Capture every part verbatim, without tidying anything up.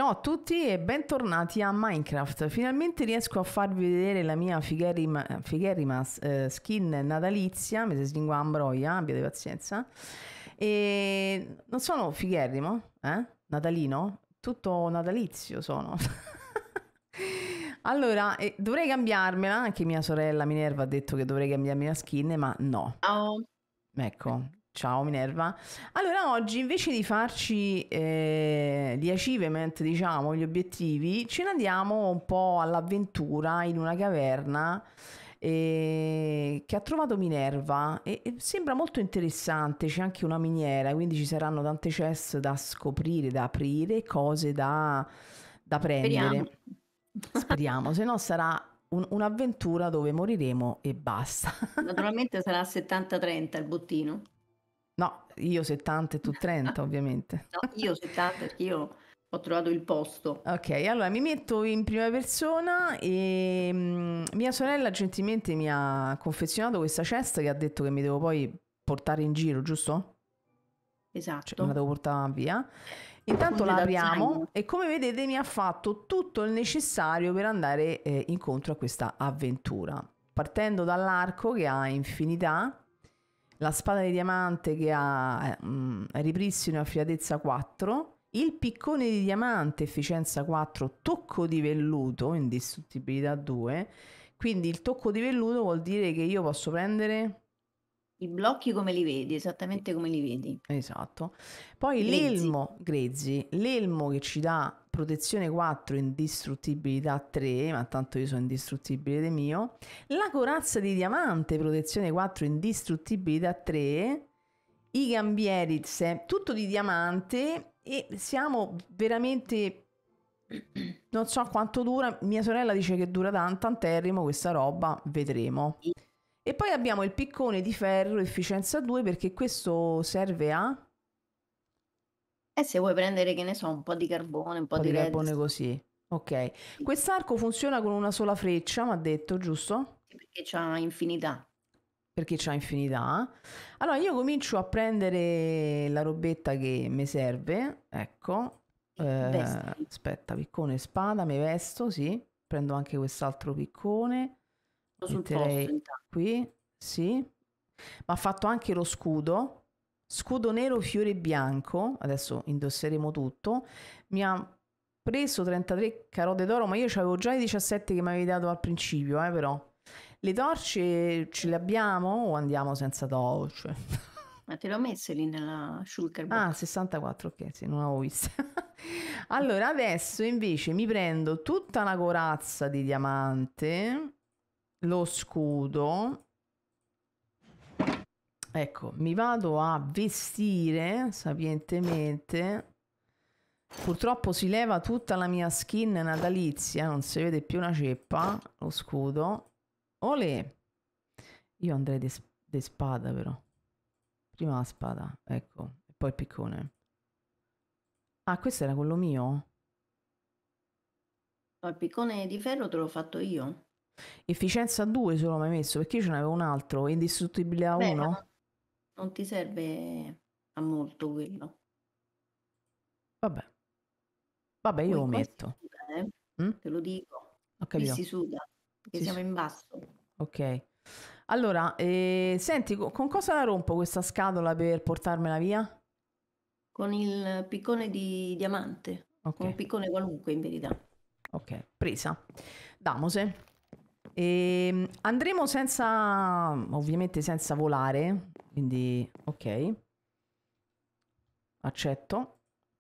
Ciao a tutti e bentornati a Minecraft. Finalmente riesco a farvi vedere la mia figherrima, figherrima eh, skin natalizia. Mi si slingua Ambroia, abbiate pazienza. E non sono figherrimo, eh? Natalino? Tutto natalizio sono. Allora, eh, dovrei cambiarmela. Anche mia sorella Minerva ha detto che dovrei cambiarmi la skin, ma no. Ciao. Ecco, ciao Minerva. Allora, oggi invece di farci eh, gli achievement, diciamo, gli obiettivi, ce ne andiamo un po' all'avventura in una caverna eh, che ha trovato Minerva e, e sembra molto interessante. C'è anche una miniera, quindi ci saranno tante chest da scoprire, da aprire, cose da, da Speriamo. prendere. Speriamo, se no sarà un- un'avventura dove moriremo e basta. Naturalmente sarà settanta trenta il bottino. No, io settanta e tu trenta ovviamente. No, io settanta perché io ho trovato il posto. Ok, allora mi metto in prima persona e mm, mia sorella gentilmente mi ha confezionato questa cesta che ha detto che mi devo poi portare in giro, giusto? Cioè, me la Esatto. devo portare via. Intanto Funge la da zaino. apriamo e come vedete mi ha fatto tutto il necessario per andare eh, incontro a questa avventura. Partendo dall'arco che ha infinità, la spada di diamante che ha eh, mm, ripristino e affiatezza quattro, il piccone di diamante efficienza quattro, tocco di velluto, indistruttibilità due. Quindi il tocco di velluto vuol dire che io posso prendere... I blocchi come li vedi? Esattamente come li vedi? Esatto. Poi Grezzi. l'elmo grezzi, l'elmo che ci dà protezione quattro, indistruttibilità tre, ma tanto io sono indistruttibile del mio. La corazza di diamante, protezione quattro, indistruttibilità tre. I gambieri, se- tutto di diamante e siamo veramente... Non so quanto dura, mia sorella dice che dura tanto, tant'errimo questa roba, vedremo. E poi abbiamo il piccone di ferro, efficienza due, perché questo serve a... Un E se vuoi prendere, che ne so, un po' di carbone, un po' po' di di carbone redstone, così. Ok. sì, Quest'arco funziona con una sola freccia, mi ha detto, giusto? perché c'ha infinità. Perché c'ha infinità. Allora io comincio a prendere la robetta che mi serve. Ecco. Eh, Vestiti. aspetta, piccone e spada, mi vesto, sì. Prendo anche quest'altro piccone. Lo Sul posto metterei intanto. qui, sì. Ma ha fatto anche lo scudo. Scudo nero, fiore bianco. Adesso indosseremo tutto. Mi ha preso trentatré carote d'oro, ma io c'avevo già i diciassette che mi avevi dato al principio, eh, però. Le torce ce le abbiamo o andiamo senza torce? Ma te le ho messe lì nella shulker Ah, box. sessantaquattro, ok, sì, non avevo visto. Allora, adesso invece mi prendo tutta la corazza di diamante, lo scudo. Ecco, mi vado a vestire sapientemente. Purtroppo si leva tutta la mia skin natalizia, non si vede più una ceppa, lo scudo. Olè! Io andrei di s- di spada però. Prima la spada, ecco, e poi il piccone. Ah, questo era quello mio? No, il piccone di ferro te l'ho fatto io. Efficienza due solo mi hai messo, perché io ce n'avevo un altro, indistruttibile a Beh, ma non, uno? non ti serve a molto quello. Vabbè, vabbè io Poi lo qua si metto. suda, eh? Mm? Te lo dico. Ho Qui capito. si suda, perché Sì, siamo sì. in basso. Ok. Allora, eh, senti, co- con cosa la rompo questa scatola per portarmela via? Con il piccone di diamante, Ok, con un piccone qualunque in verità. ok, presa. Damose. E andremo senza, ovviamente senza volare, quindi ok, accetto.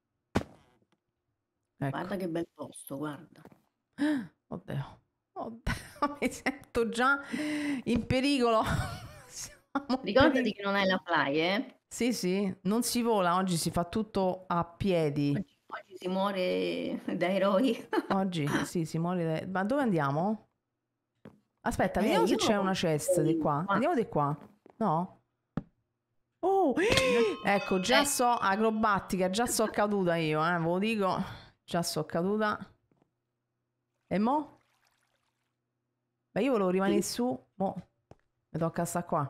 Ecco. Guarda che bel posto, guarda. Oddio, oddio, mi sento già in pericolo. Siamo in Ricordati pericolo. che non hai la fly, eh? Sì, sì, non si vola, oggi si fa tutto a piedi. Oggi, oggi si muore da eroi. Oggi sì, si muore. da- Ma dove andiamo? Aspetta, Eh, vediamo se io c'è una chest di direi qua. qua. Andiamo di qua. No? Oh, ecco, già Eh, so acrobatica, già so caduta io, eh, ve lo dico. Già so caduta. E mo? Beh, io volevo rimanere ti, su. Mo, mi tocca sta qua.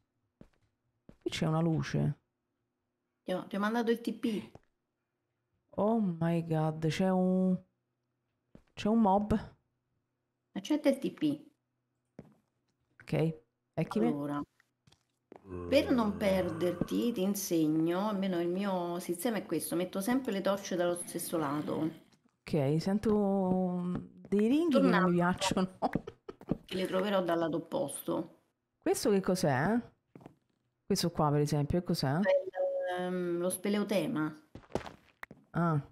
Qui c'è una luce. ti ho, ti ho mandato il T P. Oh my god, c'è un... c'è un mob. Accetta il T P. Ok, e chi me? Allora, per non perderti, ti insegno, almeno il mio sistema è questo, metto sempre le torce dallo stesso lato. Ok, sento dei ringhi che non mi Tornando, piacciono. che le troverò dal lato opposto. Questo che cos'è? Questo qua per esempio, che cos'è? Cioè il, ehm, lo speleotema. Ah.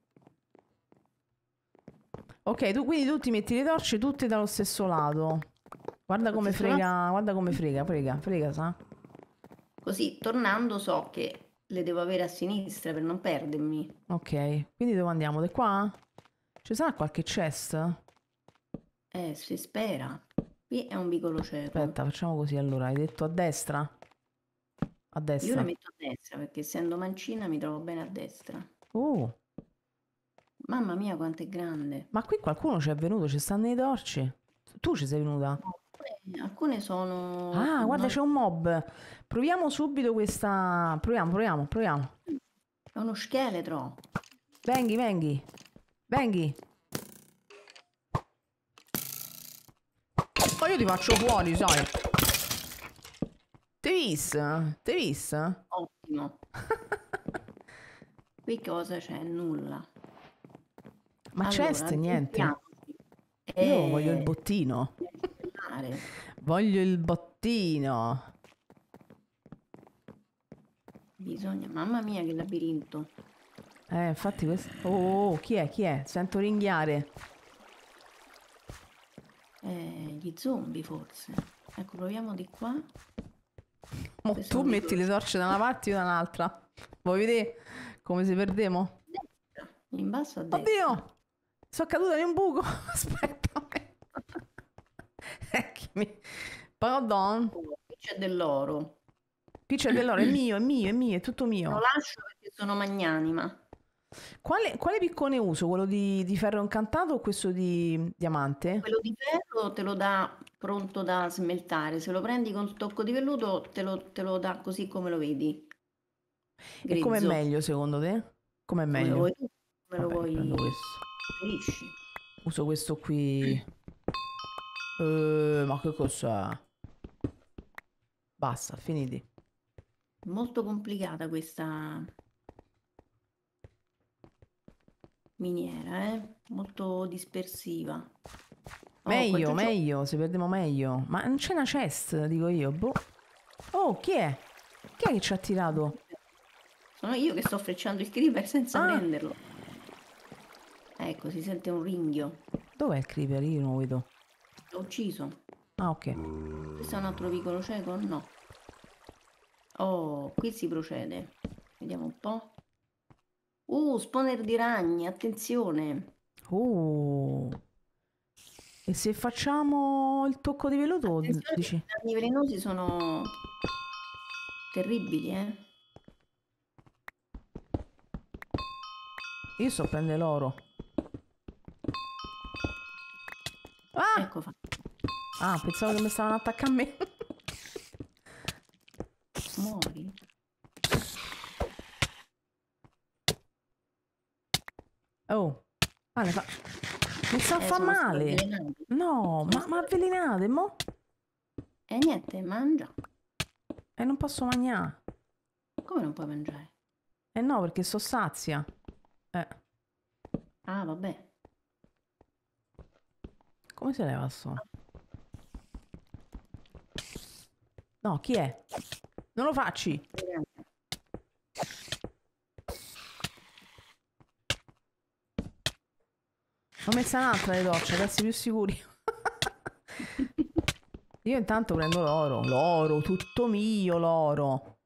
Ok, tu quindi tu ti metti le torce tutte dallo stesso lato. Guarda Dallo come stesso lato. frega, guarda come frega, frega, frega, sa? Così, tornando, so che le devo avere a sinistra per non perdermi. Ok, quindi dove andiamo? Di qua? Ci sarà qualche chest? Eh, si spera. Qui è un vicolo cieco. Aspetta, facciamo così allora. Hai detto a destra? A Io le destra. metto a destra perché essendo mancina mi trovo bene a destra. Oh, Mamma mia, quanto è grande. ma qui qualcuno ci è venuto, ci stanno le torce. Tu ci sei venuta? No, alcune, alcune sono... Ah, guarda, non- c'è un mob. Proviamo subito questa. Proviamo, proviamo, proviamo. È uno scheletro. Venghi, venghi. Venghi. Ma io ti faccio fuori, sai. T'hai visto? T'hai visto? Ottimo. Qui cosa c'è? Nulla. Ma Allora, chest, niente. addentriamoci. Io voglio il Eh, bottino. stellare. Voglio il bottino. Bisogna... Mamma mia, che labirinto. Eh, infatti questo... Oh, oh, oh, chi è? Chi è? Sento ringhiare. Eh, gli zombie forse. Ecco, proviamo di qua. Mo Questo è tu un metti vicolo le torce da una parte e io da un'altra. Vuoi vedere come si perdemo? destra. In basso a destra. Oddio! Sono caduta in un buco. Aspetta. Eccomi. Pardon. Oh, qui c'è dell'oro. Qui c'è dell'oro. È mio, è mio, è mio, è tutto Lo mio. lascio perché sono magnanima. Quale, quale piccone uso? Quello di, di ferro incantato o questo di diamante? Quello di ferro te lo dà pronto da smeltare. Se lo prendi con tocco di velluto te lo, te lo dà così come lo vedi, E com'è grezzo. meglio secondo te? Com'è Come lo meglio? vuoi tu, come lo Vabbè, prendo vuoi, questo. preferisci. Uso questo qui. Eh, ma che cos'è? Basta, finiti. Molto complicata questa miniera, eh? Molto dispersiva. Oh, qua Meglio, giù c'ho... meglio, se perdiamo meglio. Ma non c'è una chest, dico io. Boh. Oh, chi è? Chi è che ci ha tirato? Sono io che sto frecciando il creeper senza Ah, prenderlo. Ecco, si sente un ringhio. dov'è il creeper? Io non lo vedo. L'ho ucciso. Ah, ok. Questo è un altro vicolo cieco? No. Oh, qui si procede. Vediamo un po'. Uh, spawner di ragni, attenzione. Oh. E se facciamo il tocco di veluto, Attenzione dici? perché i ragni velenosi sono terribili, eh. Io sto a prendere l'oro. Ah! Ecco fatto. Ah, pensavo che mi stavano attaccando a me. Muori. Oh. Ah, ne fa... Mi sta a Eh, fa sono stati male. avvelenati. No, Sono ma, ma stati... avvelenate, mo? E niente, mangia. E non posso mangiare. Come non puoi mangiare? Eh no, perché sto sazia. Eh, Ah, vabbè. come se leva sto? No, chi è? Non lo facci. Ho messa un'altra le docce, per essere più sicuri. Io intanto prendo l'oro. L'oro, tutto mio l'oro.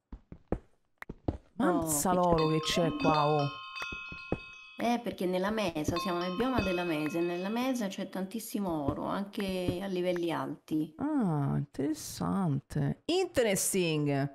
Mazza Oh, l'oro che c'è qua, oh. Eh, perché nella mesa, siamo nel bioma della mesa e nella mesa c'è tantissimo oro, anche a livelli alti. Ah, interessante. Interesting.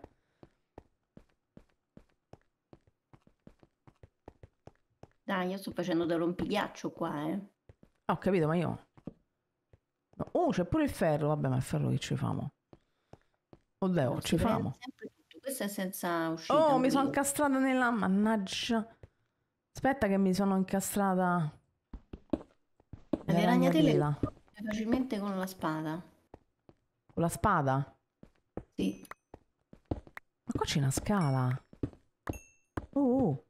Dai, io sto facendo da rompighiaccio qua, eh. Ho capito, ma io... Oh, c'è pure il ferro. Vabbè, ma il ferro che ci famo? Oddio, No, ci si prende famo. sempre tutto. Questo è senza uscita, Oh, un mi sono vicolo. incastrata nella... Mannaggia. Aspetta che mi sono incastrata Le la ragnatele le ragnatela. uccide facilmente con la spada. Con la spada? Sì. Ma qua c'è una scala. Oh, oh.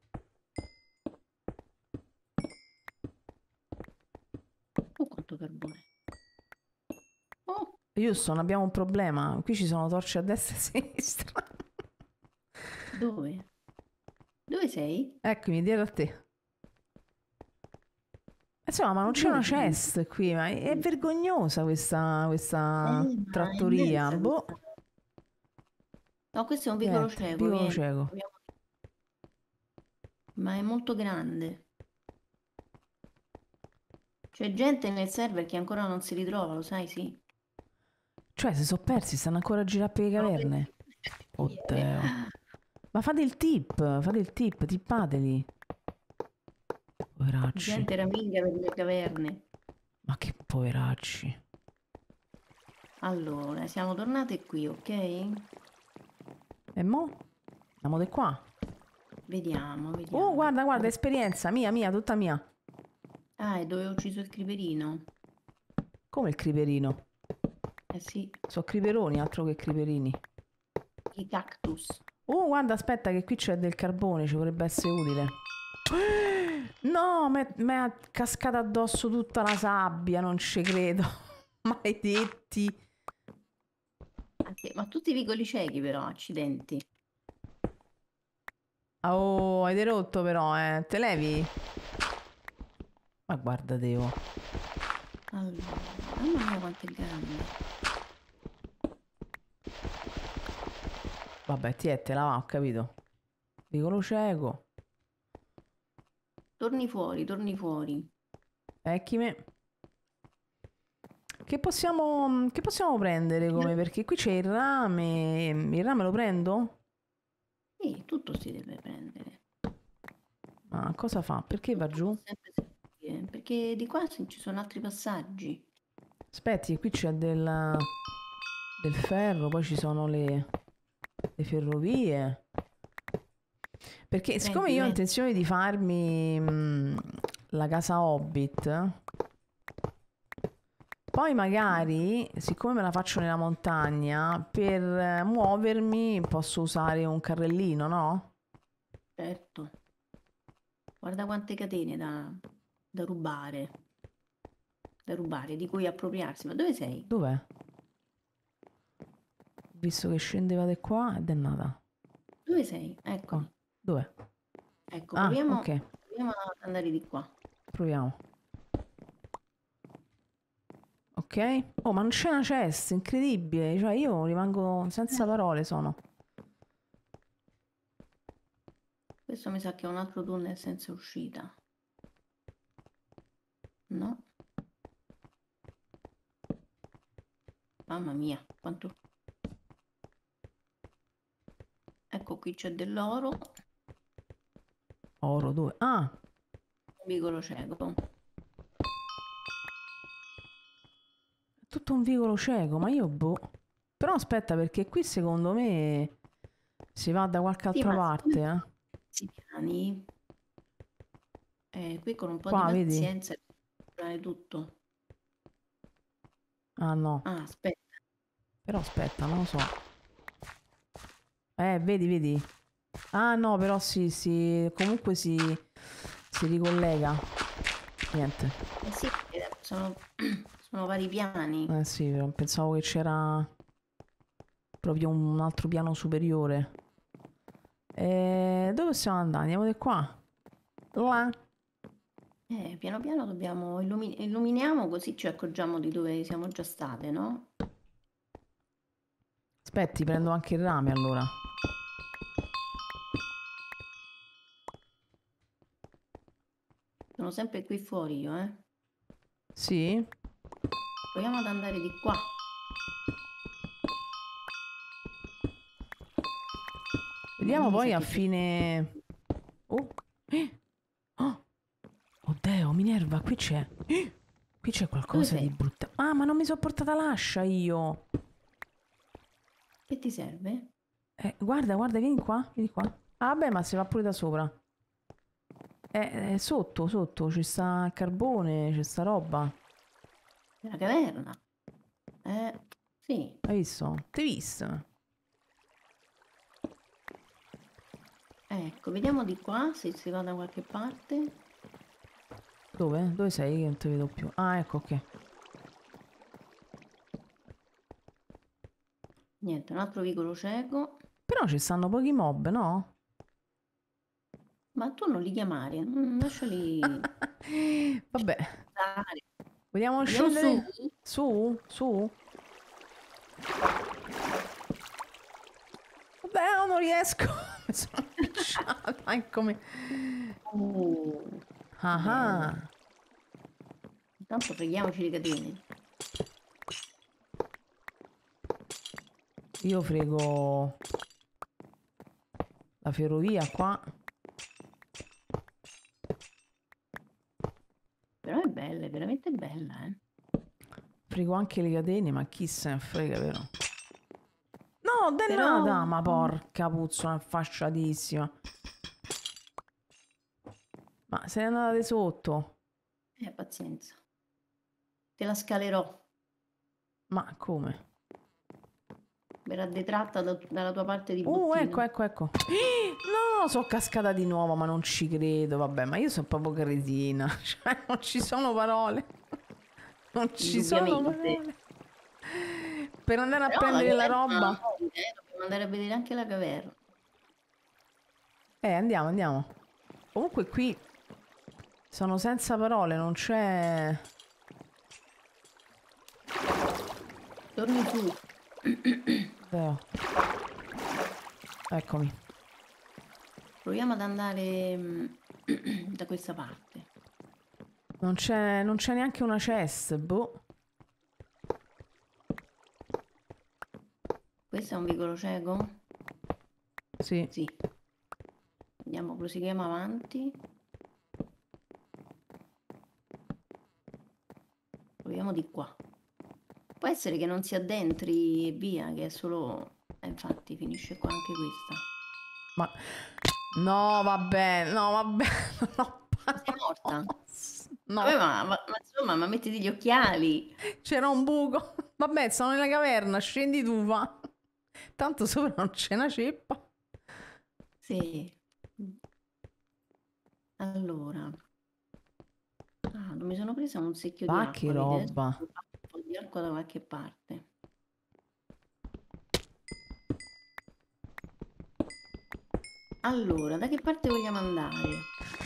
Oh, quanto carbone. Oh, Houston, abbiamo un problema. Qui ci sono torce a destra e a sinistra. dove? Dove sei? Eccomi, dietro a te. Insomma, ma non c'è Dove una sei? chest qui, ma è vergognosa questa, questa Eh, ma è trattoria. immensa Boh, questa. No, questo è un vicolo niente, cieco, vicolo vieni. cieco. Proviamo- Ma è molto grande. C'è gente nel server che ancora non si ritrova, lo sai, sì. Cioè, si sono persi, stanno ancora a girare per le Sono caverne. persi. Ieri. Oddio. Ma fate il tip, fate il tip, tippateli. Poveracci. Gente raminga per le caverne. Ma che poveracci. Allora, siamo tornate qui, ok? E mo? Andiamo di qua. Vediamo, Oh, vediamo. guarda, guarda, Dove- esperienza, mia, mia, tutta mia. Ah, è dove ho ucciso il creperino. Come il criperino? Eh sì, Sono criperoni, altro che criperini. i cactus. Oh, guarda, aspetta che qui c'è del carbone, ci potrebbe essere utile. No, mi è cascata addosso tutta la sabbia, non ci credo. Maledetti. Anche- Ma tutti i vicoli ciechi però, accidenti. Oh, hai rotto però, eh. Te levi? Ma guarda, Devo. Allora, mamma mia quanto è grande. Vabbè, tiette, la va, ho capito. Vicolo cieco. Torni fuori, torni fuori. Ecchime. Che possiamo, che possiamo prendere come? Perché qui c'è il rame. Il rame lo prendo? Sì, tutto si deve prendere. Ma cosa fa? Perché va Tutto può giù? sempre servire, perché di qua ci sono altri passaggi. Aspetti, qui c'è del, del ferro, poi ci sono le, le ferrovie. Perché siccome Prendi, io ho prendi. intenzione di farmi mh, la casa Hobbit, poi magari, siccome me la faccio nella montagna, per eh, muovermi posso usare un carrellino, no? Certo. Guarda quante catene da, da rubare. Da rubare, di cui appropriarsi. Ma dove sei? Dov'è? Visto che scendeva di qua ed è nata. Dove sei? Qua. Eccoli. Dov'è? Ecco, Ah, proviamo, ok, proviamo ad andare di qua. proviamo. Ok? Oh, ma non c'è una chest, incredibile. Cioè, io rimango senza parole, sono. Questo mi sa che è un altro tunnel senza uscita. No? Mamma mia, quanto... Ecco, qui c'è dell'oro. Un Oro, dove? Ah, vicolo cieco. tutto un vicolo cieco, ma io boh. Però aspetta, perché qui secondo me si va da qualche Sì, altra ma siccome parte, eh. questi piani, eh, qui con un po' di Qua, vedi? pazienza fare tutto. Ah, no. Ah, aspetta. Però aspetta, non lo so. Eh, vedi, vedi? Ah, no, però sì, sì. Comunque si, si ricollega. Niente. Eh sì, perché sono, sono vari piani. Eh sì, pensavo che c'era proprio un altro piano superiore. E dove stiamo andando? Andiamo di qua. Là. Eh, piano piano dobbiamo illumi- illuminiamo così ci accorgiamo di dove siamo già state, no? Aspetti, prendo anche il rame allora. Sono sempre qui fuori io, eh. Sì? Proviamo ad andare di qua. Vediamo Mi sa poi a che c'è... fine... Oh! Eh! Oh! Oddio, Minerva, qui c'è... Eh! Qui c'è Dove qualcosa di sei? brutto. Ah, ma non mi sono portata l'ascia io. Che ti serve? Eh, guarda, guarda, vieni qua, vieni qua. Ah, beh, ma si va pure da sopra. È, è sotto, sotto, ci sta il carbone, c'è sta roba. La caverna. Eh, sì. Hai visto? Ti hai visto? Ecco, vediamo di qua se si va da qualche parte. Dove? Dove sei? Che non ti vedo più. Ah, ecco, ok. Niente, un altro vicolo cieco. Però ci stanno pochi mob, no? Ma tu non li chiamare, mm, lasciali Vabbè, stare. vogliamo Andiamo su. scendere? Su? Su? Vabbè, no, non riesco. Mi sono appicciata. Eccomi. Uh, Ah bello. ah. Intanto freghiamoci le catene. Io frego la ferrovia qua. Però è bella, è veramente bella, eh. Frego anche le catene, ma chi se ne frega, vero? No, Però, dannata! Ma porca puzzola, fasciatissima. Ma se ne andate sotto? eh, pazienza. Te la scalerò. Ma come? Verrà detratta da- dalla tua parte di Uh, bottino. ecco, ecco, ecco. No, sono cascata di nuovo, ma non ci credo. Vabbè, ma io sono proprio cretina. Cioè, non ci sono parole. Non ci sono Indubbiamente. parole. Per andare a Però la prendere la caverna, roba. eh, dobbiamo andare a vedere anche la caverna. Eh, andiamo, andiamo. Comunque qui sono senza parole, non c'è... Torni su. Vero. Eccomi. Proviamo ad andare mm, da questa parte. Non c'è non c'è neanche una chest, boh. Questo è un vicolo cieco? Sì. Sì. Andiamo, proseguiamo avanti. Proviamo di qua. Può essere che non si addentri e via, che è solo... Eh, infatti finisce qua anche questa. Ma... No, vabbè, no, vabbè. No, Sei morta? no. Vabbè, ma, ma- ma insomma, ma mettiti gli occhiali. C'era un buco. Vabbè, sono nella caverna, scendi tu, va. Tanto sopra non c'è una ceppa. Sì. Allora. Ah, non mi sono presa un secchio di Ma che acqua, vedi? Adesso roba. devo fare un po' di acqua da qualche parte. Allora, da che parte vogliamo andare?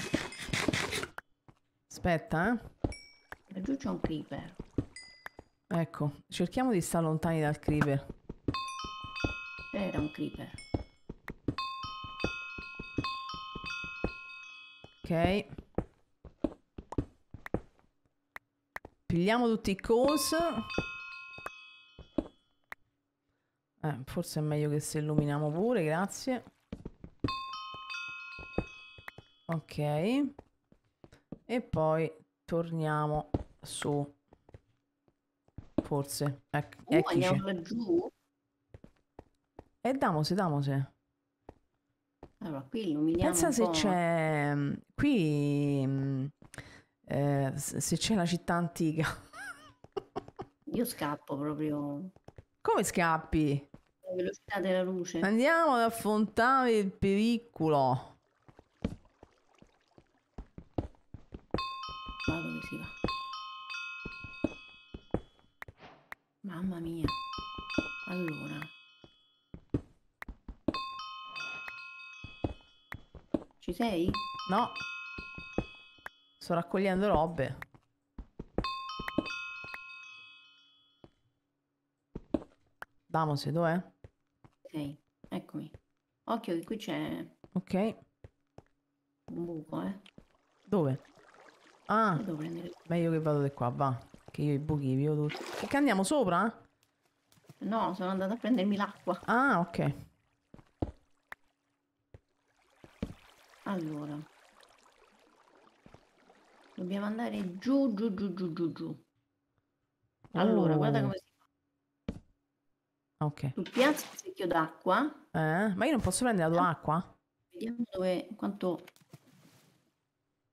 Aspetta, eh. Laggiù c'è un creeper. Ecco, cerchiamo di stare lontani dal creeper. C'era un creeper. Ok. Pigliamo tutti i cos. Eh, forse è meglio che se illuminiamo pure, grazie. Ok. E poi torniamo su. Forse. Ec Uh, eccoci. andiamo laggiù? E damose, damose. Allora, qui illuminiamo Pensa un se po'. c'è... Qui... mm, eh, s- se c'è la città antica. Io scappo proprio Come scappi? alla velocità della luce. Andiamo ad affrontare il pericolo. Ma dove si va? Mamma mia. Allora. Ci sei? No. Sto raccogliendo robe. Damose, dov'è? Sei. Eccomi. Occhio che qui c'è Ok. un buco, eh. Dove? Ah, Io devo prendere... meglio che vado di qua, va. Che io i buchi vi vedo tutti. Che andiamo sopra? No, sono andata a prendermi l'acqua. Ah, ok. Allora. Dobbiamo andare giù, giù, giù, giù, giù, giù. Allora, guarda Oh, come si fa. ok. Tu piazzi il secchio d'acqua. Eh? Ma io non posso prendere la tua acqua? Vediamo dove, quanto...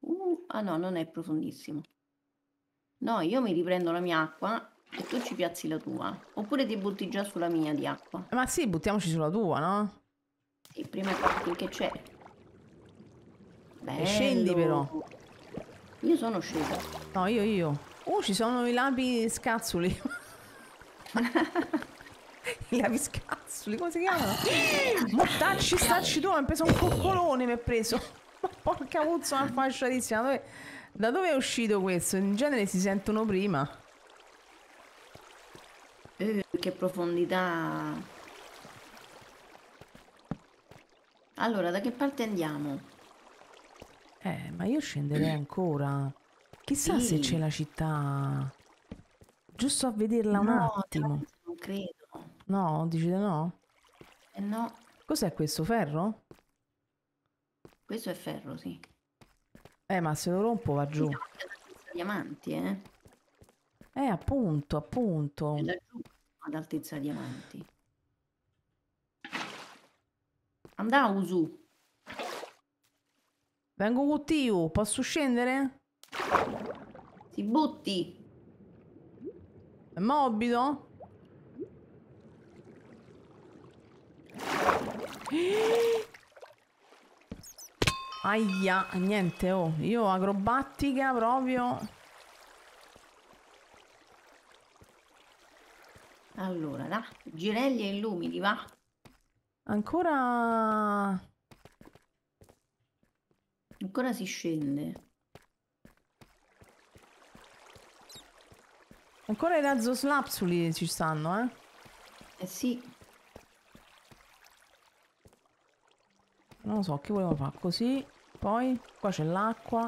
Uh, ah no, non è profondissimo. No, io mi riprendo la mia acqua e tu ci piazzi la tua. Oppure ti butti già sulla mia di acqua. Ma sì, buttiamoci sulla tua, no? Sì, prima finché c'è. E scendi però. Bello. Io sono scesa. No, io, io. Oh, ci sono i lapi scazzoli. I lapi scazzoli, come si chiamano? Mortacci, stacci tu, mi ha preso un coccolone, mi ha preso. Porca puzza, una fasciatissima. Dove... Da dove è uscito questo? In genere si sentono prima. Eh, che profondità. Allora, da che parte andiamo? Eh, ma io scenderei ancora. Chissà se c'è Sì. la città. Giusto a vederla un No, attimo. non credo. No, dici di no? Eh no, Cos'è questo, ferro? questo è ferro, sì. Eh, ma se lo rompo va Qui giù. siamo anche ad altezza diamanti, eh? Eh, appunto, È appunto. laggiù ad altezza diamanti. Andà Usu. Vengo con te, posso scendere? Si butti. È morbido? Aia, niente, oh. Io acrobatica proprio. Allora, là, girelli e illumini, va. Ancora... Ancora si scende. Ancora i razzoslapsuli ci stanno, eh? Eh sì. Non lo so, che volevo fare? Così. Poi, qua c'è l'acqua.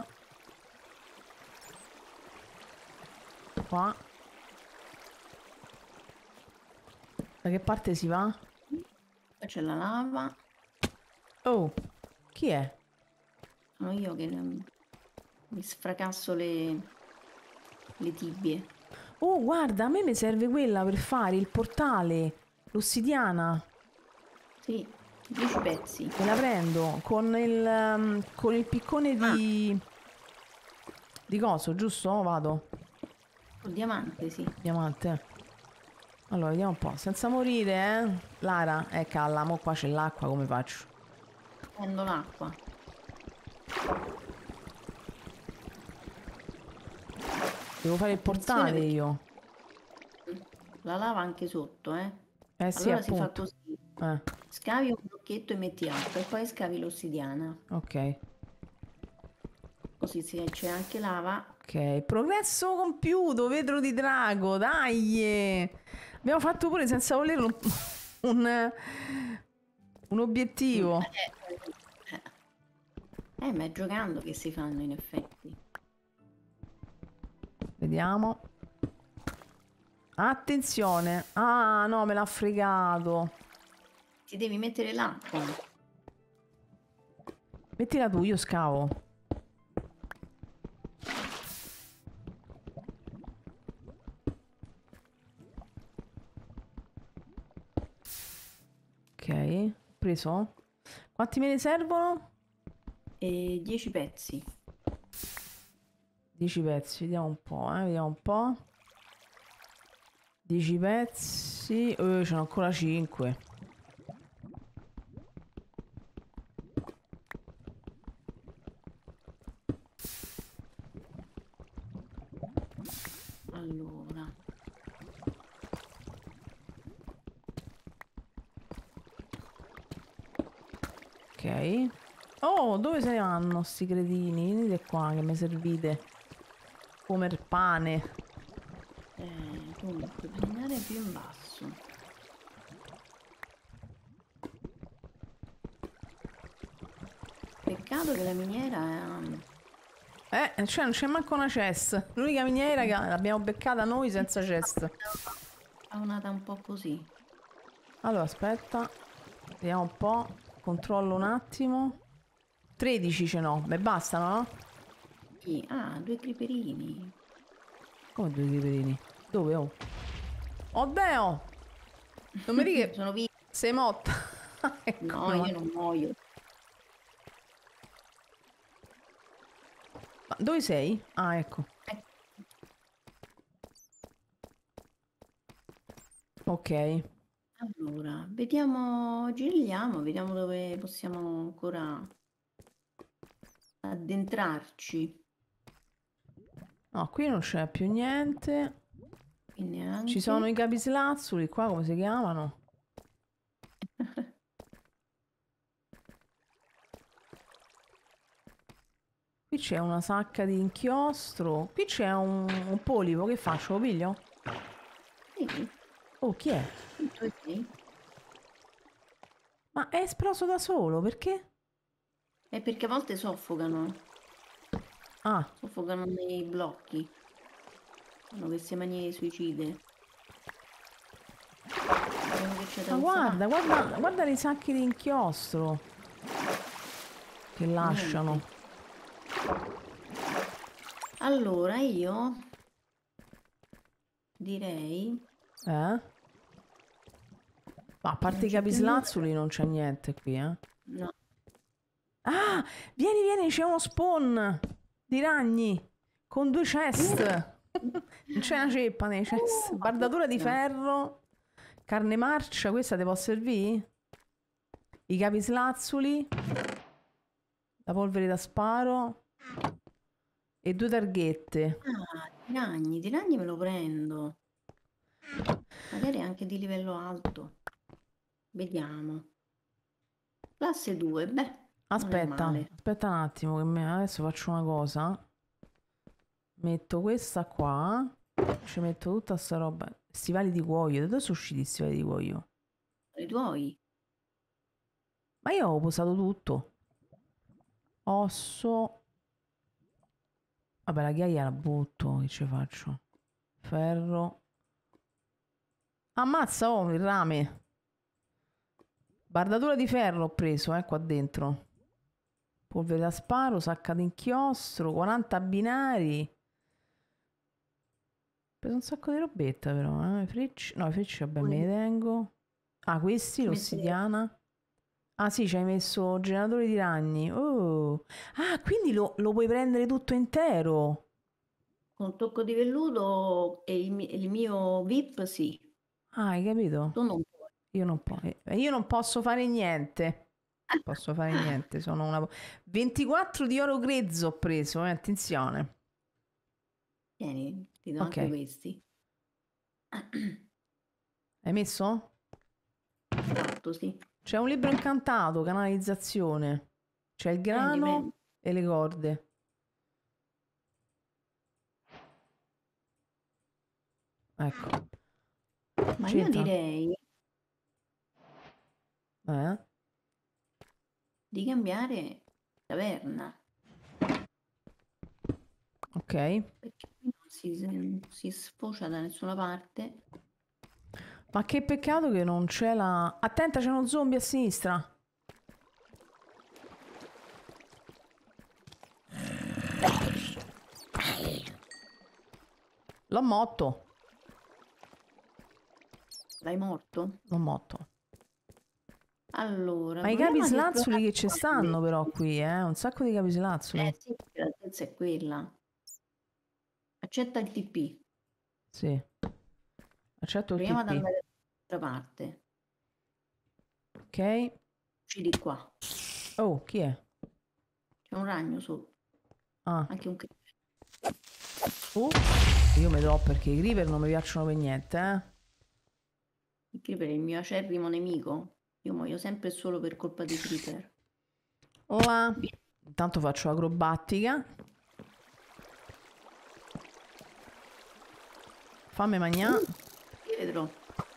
Qua. Da che parte si va? Qua c'è la lava. Oh, chi è? Sono io che mm, mi sfracasso le, le tibie. Oh, guarda, a me mi serve quella per fare il portale. L'ossidiana. Sì, dieci pezzi. Me la prendo con il, um, con il piccone Ah, di... Di coso, giusto? Oh, vado. col diamante, sì. Diamante. Allora, vediamo un po'. Senza morire, eh? Lara, eh, calla, mo qua c'è l'acqua, come faccio? Prendo l'acqua. Devo fare il Attenzione portale perché io. la lava anche sotto, eh. Eh sì, Allora si fa appunto. così. Eh, Scavi un blocchetto e metti acqua e poi scavi l'ossidiana. ok. Così se c'è anche lava. Ok, progresso compiuto, vetro di drago, dai! Abbiamo fatto pure senza volerlo un, un, un Mm, obiettivo. Eh, eh, eh, ma è giocando che si fanno in effetti. Vediamo. Attenzione. Ah, no, me l'ha fregato. Ti devi mettere l'acqua. Mettila tu, io scavo. Ok, preso. Quanti me ne servono? E dieci pezzi. dieci pezzi, vediamo un po', eh, vediamo un po'. dieci pezzi. Eh, ce n'ho ancora cinque. Allora. Ok. Oh, dove se ne vanno sti cretini? Venite qua che mi servite. Come il pane. Eh, dunque, devi andare più in basso. Peccato che la miniera è... Eh, cioè non c'è manco una chest. L'unica miniera che l'abbiamo beccata noi senza chest. spawnata un po' così. Allora, aspetta. Vediamo un po'. Controllo un attimo. tredici ce n'ho. Beh, bastano, no? Sì. Ah, due creeperini. Come due creperini? Dove, oh? Oddio! Non mi dica che Sono vivi. sei morta. Ecco, No, io non muoio. Ma dove sei? Ah, ecco. Eh, Ok. allora, vediamo, giriamo, vediamo dove possiamo ancora addentrarci. No, qui non c'è più niente. Qui Ci sono neanche. i capislazzuli qua, come si chiamano? Qui c'è una sacca di inchiostro. Qui c'è un, un polipo. Che faccio? Lo piglio? Sì, Oh, chi è? dove sei? Ma è esploso da solo, perché? È perché a volte soffocano, Ah, soffocano nei blocchi. Hanno queste manie suicide. Vediamo che c'è da ma questa guarda, parte. guarda, guarda i sacchi di inchiostro che lasciano. Niente. Allora io direi Eh? Ma a che non parte i c'è più nulla. capislazzuli non c'è niente qui, eh? No, Ah, vieni, vieni, c'è uno spawn di ragni con due chest. Non c'è una ceppa nei chest. oh, Bardatura di Madonna. ferro, carne marcia, questa ti può servire? I capislazzuli, la polvere da sparo e due targhette. Ah, di ragni, di ragni me lo prendo. Magari anche di livello alto. Vediamo. Classe due, beh, non è Aspetta, male. aspetta un attimo, che me- adesso faccio una cosa. Metto questa qua, ci metto tutta sta roba. Stivali di cuoio, da dove sono usciti i stivali di cuoio? I tuoi? Ma io ho posato tutto. Osso. Vabbè, la ghiaia la butto, che ci faccio? Ferro. Ammazza, oh, il rame. Bardatura di ferro ho preso, eh, qua dentro. Polvere da sparo, sacca d'inchiostro, quaranta binari. Ho preso un sacco di robetta però, eh. Frecce. No, i frecce, vabbè, me Poi ne tengo. Ah, questi, ci mette l'ossidiana. Ah sì, ci hai messo generatore di ragni. Oh. Ah, quindi lo, lo puoi prendere tutto intero. con tocco di velluto e il, mi- il mio V I P, sì. Ah, hai capito? Tu non puoi. Io non, po- eh, io non posso fare niente. Posso fare niente, sono una... ventiquattro di oro grezzo ho preso, eh, attenzione. Tieni, ti do Ok, anche questi. hai messo? Fatto, sì. C'è un libro incantato, canalizzazione. C'è il Prendi, prendi. grano e le corde. Ecco, Ma io c'entra? direi Eh? di cambiare taverna, Ok. perché qui non si, non si sfocia da nessuna parte. Ma che peccato che non c'è la... Attenta, c'è uno zombie a sinistra. L'ho motto. L'hai morto? L'ho motto. Allora, Ma i capi proviamo ad slazzuli esplorare che ci qua stanno invece. però qui, eh? Un sacco di capi Eh slazzuli. sì, perché l'altezza è quella. Accetta il T P. Sì. Accetto il Proviamo ad T P. andare dall'altra parte. Ok. Ci di qua. Oh, chi è? C'è un ragno sotto. Ah. Anche un creeper. Uh. Io mi do perché i creeper non mi piacciono per niente, eh? Il creeper è il mio acerrimo nemico. Io muoio sempre e solo per colpa dei creeper. Là. Via. Intanto faccio acrobatica. Fammi mangiare. Uh, vedrò.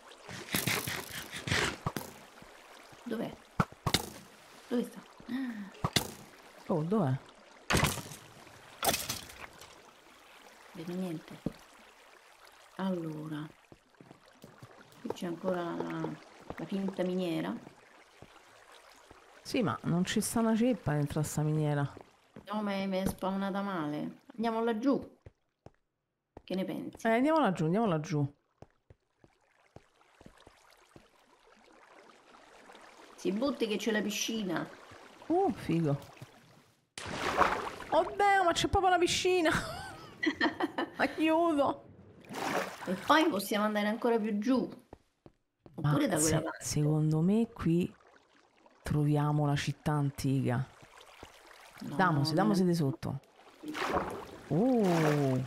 Dov'è? Dove sta? Oh, dov'è? Vedo niente. Allora, qui c'è ancora la, la finta miniera. Sì, ma non ci sta una ceppa dentro a sta miniera. No, ma mi è spawnata male. Andiamo laggiù. Che ne pensi? Eh, andiamo laggiù, andiamo laggiù. Si butti che c'è la piscina. Uh, figo. Oddio, Dio, ma c'è proprio la piscina! Aiuto! E poi possiamo andare ancora più giù. Ma Oppure da quella se- parte. secondo me qui troviamo la città antica. No, Damose, nella... damose di sotto. Uh.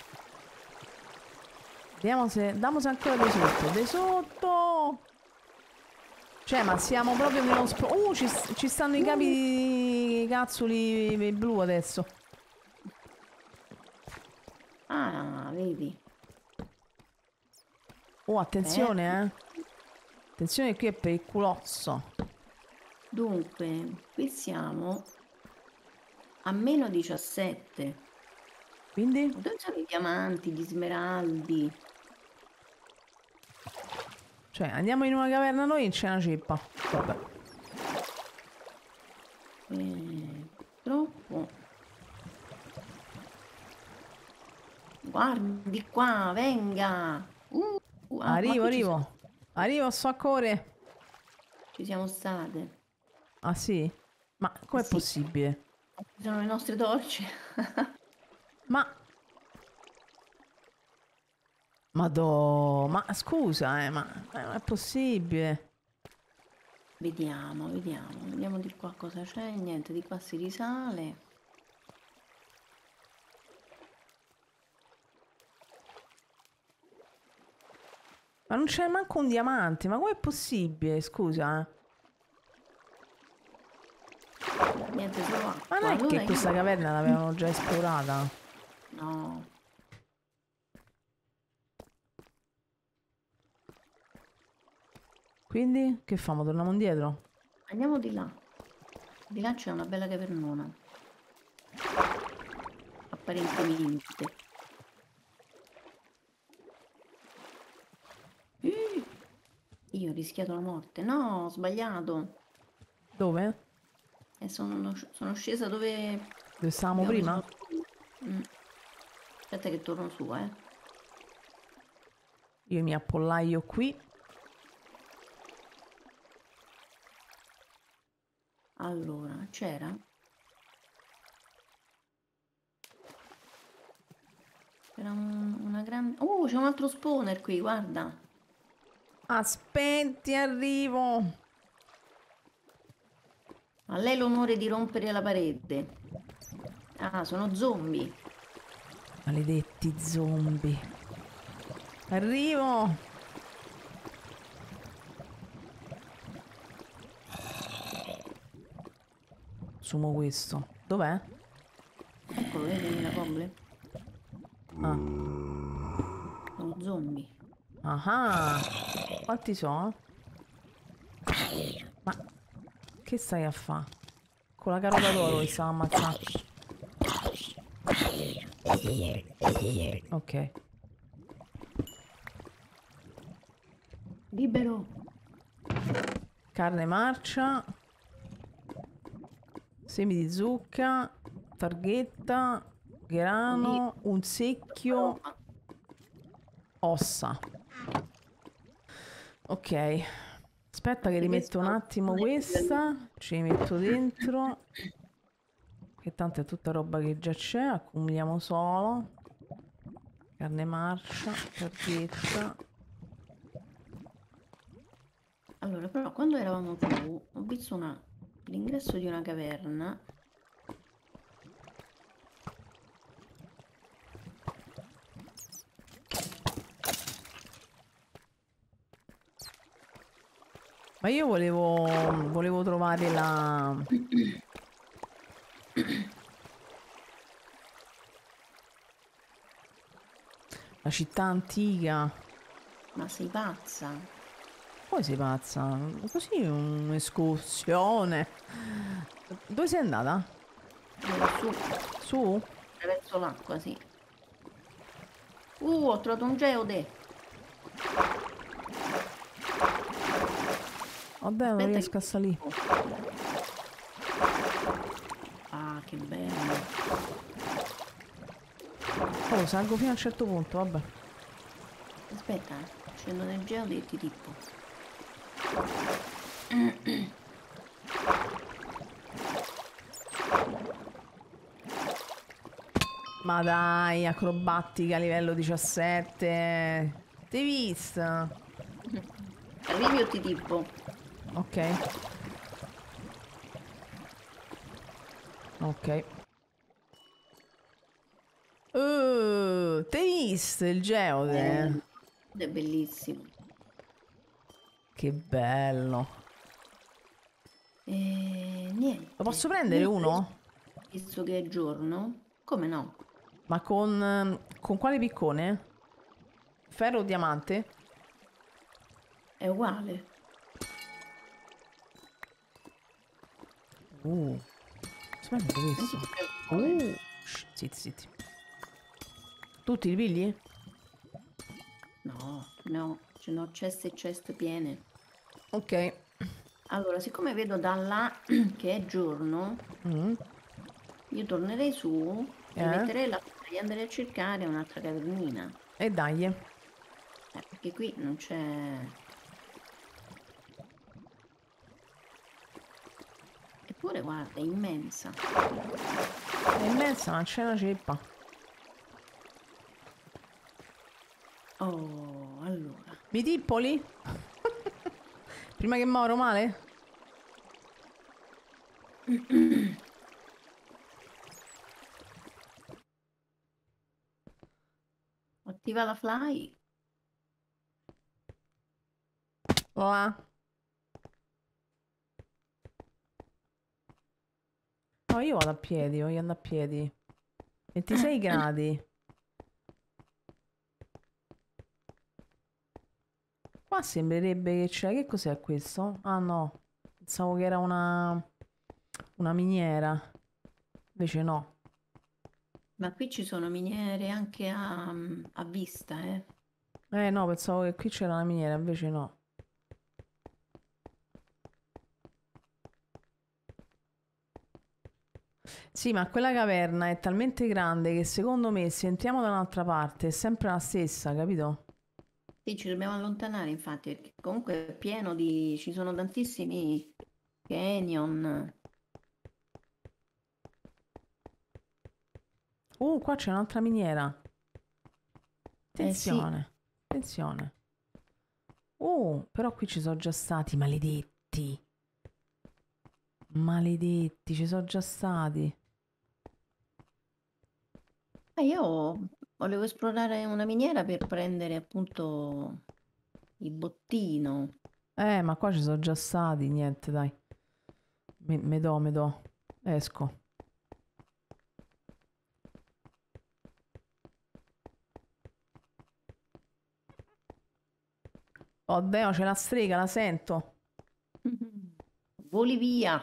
Vediamo se... Damose ancora di sotto. Di sotto! Cioè, ma siamo proprio nello spo... Uh, ci, ci stanno i capi di cazzoli blu adesso. Ah, vedi. Oh, attenzione, eh. Attenzione, qui è pericolozzo. Dunque, qui siamo a meno diciassette. Quindi? Dove sono i diamanti, gli smeraldi? Cioè, andiamo in una caverna noi e c'è una ceppa. Vabbè. Eh, troppo. Guardi qua, venga. Uh, ah, ma Arrivo, qui ci siamo, arrivo. Arrivo, sto a correre. ci siamo state. Ah, sì? Ma com'è Sì, possibile? ci sono le nostre torce. Ma... Madò, ma scusa, eh, ma ma non è possibile. Vediamo, vediamo, vediamo di qua cosa c'è. Niente, di qua si risale. Ma non c'è manco un diamante, ma com'è possibile? Scusa, eh. Niente, solo Ma acqua. non è Allora che questa io... caverna l'avevano già esplorata? No, Quindi, che famo? Torniamo indietro? andiamo di là. Di là c'è una bella cavernona. Apparentemente. Eh, Io ho rischiato la morte. No, ho sbagliato. Dove? E sono, sono scesa dove Dove stavamo abbiamo prima? preso il- Mm. Aspetta che torno su, eh. Io mi appollaio qui. Allora, c'era? C'era un- una grande... Oh, c'è un altro spawner qui, guarda. Aspetti, arrivo. A lei l'onore di rompere la parete. Ah, sono zombie. Maledetti zombie. Arrivo. Sumo questo. Dov'è? Eccolo, vedi la coble? Ah. Sono zombie. Ah. Quanti sono? Ma che stai a fare? Con la carota d'oro li stavo ammazzando. Ok. Libero. Carne marcia. Semi di zucca. Targhetta. Grano. Un secchio. Ossa. Ok. Aspetta che rimetto un attimo questa. Ci metto dentro. Che tanto è tutta roba che già c'è. Accumuliamo solo. Carne marcia. Targhetta. Allora, però, quando eravamo giù, ho visto una... l'ingresso di una caverna. Ma io volevo, volevo trovare la... la città antica. Ma sei pazza? Poi sei pazza? Così un'escursione. Dove sei andata? Allora, su, Su? attraverso l'acqua, sì. Uh, ho trovato un geode. Vabbè, non Aspetta riesco che... a salire. Ah, che bello. Oh, salgo fino a un certo punto, vabbè. Aspetta, eh. Scendo nel geode e ti tipo. Ma dai, acrobatica livello diciassette. T'hai visto? Arrivi o ti tipo? Ok. Ok. Uh, t'hai visto il Eh, geode? è bellissimo. Che bello. E Lo niente. posso prendere Io uno? visto che è giorno, come no? Ma con, ehm, con quale piccone? Ferro o diamante? È uguale. Uh, posso prendere Anche questo? quello è uguale. Uh, shh, zitti, zitti. Tutti li pigli? No, no, ce n'ho ceste e ceste piene. Ok. Allora, siccome vedo da là che è giorno, Mm. io tornerei su, Eh? rimetterei la e andrei a cercare un'altra cavernina. E dai. Eh, perché qui non c'è... Eppure, guarda, è immensa. È immensa, ma c'è una ceppa. Oh, allora. Mi tippoli? Prima che moro male? Attiva la fly. Là. No, io vado a piedi, voglio andare a piedi. ventisei gradi. Qua sembrerebbe che c'è... Che cos'è questo? Ah no, pensavo che era una... una miniera. Invece no. Ma qui ci sono miniere anche a, a vista, eh. Eh no, pensavo che qui c'era una miniera, invece no. Sì, ma quella caverna è talmente grande che secondo me se entriamo da un'altra parte è sempre la stessa, capito? Sì, ci dobbiamo allontanare, infatti, perché comunque è pieno di... ci sono tantissimi canyon. Uh, qua c'è un'altra miniera. Eh sì, Attenzione, attenzione. Uh, però qui ci sono già stati, maledetti. Maledetti, ci sono già stati. eh, io volevo esplorare una miniera per prendere appunto il bottino. Eh, ma qua ci sono già stati, niente, dai. Me, me do, me do. Esco. Oddio, c'è la strega, la sento. Voli via.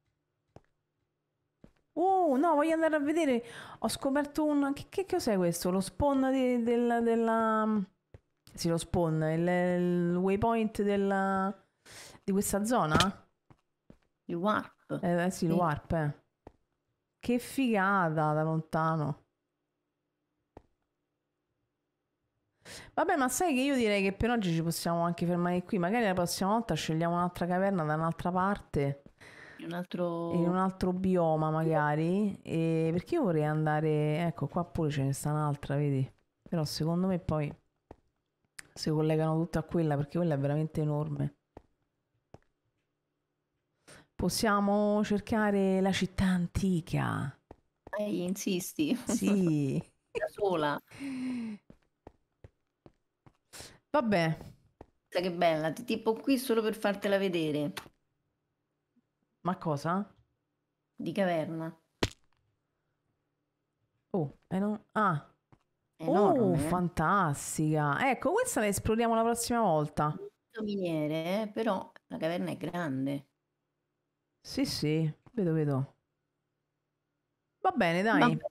Uh, no, voglio andare a vedere. Ho scoperto un... Che, che cos'è questo? Lo spawn di- del- della... Sì, lo spawn, il, il waypoint della... di questa zona? Il warp. Eh, eh sì, il Sì. warp, eh. Che figata da lontano. Vabbè, ma sai che io direi che per oggi ci possiamo anche fermare qui. Magari la prossima volta scegliamo un'altra caverna da un'altra parte, Un in un altro... altro bioma magari. E perché io vorrei andare... Ecco, qua pure ce ne sta un'altra, vedi? Però secondo me poi si collegano tutte a quella perché quella è veramente enorme. Possiamo cercare la città antica. Ehi, insisti. Sì. Da sola. Vabbè, Sai che bella, ti tipo qui solo per fartela vedere. ma cosa? Di caverna. Oh, eh no... Ah, È oh, enorme, eh. fantastica. Ecco, questa la esploriamo la prossima volta. Molto miniere, eh, però la caverna è grande. Sì, sì, vedo, vedo. Va bene, Va dai. bene,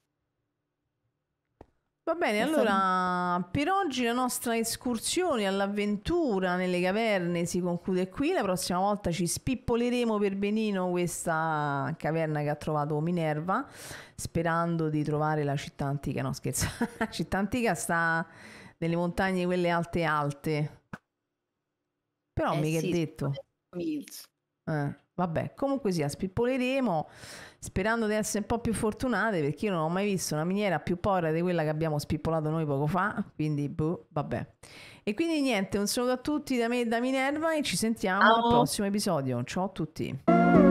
Va bene, è stato... allora per oggi la nostra escursione all'avventura nelle caverne si conclude qui. La prossima volta ci spippoleremo per benino questa caverna che ha trovato Minerva, sperando di trovare la città antica. No, scherzo, la città antica sta nelle montagne quelle alte alte. Però Eh mica è sì, detto. Mills. Eh, vabbè, comunque sia, spippoleremo sperando di essere un po' più fortunate, perché io non ho mai visto una miniera più povera di quella che abbiamo spippolato noi poco fa, quindi boh, vabbè. E quindi niente, un saluto a tutti da me e da Minerva e ci sentiamo al Ciao. prossimo episodio. Ciao a tutti.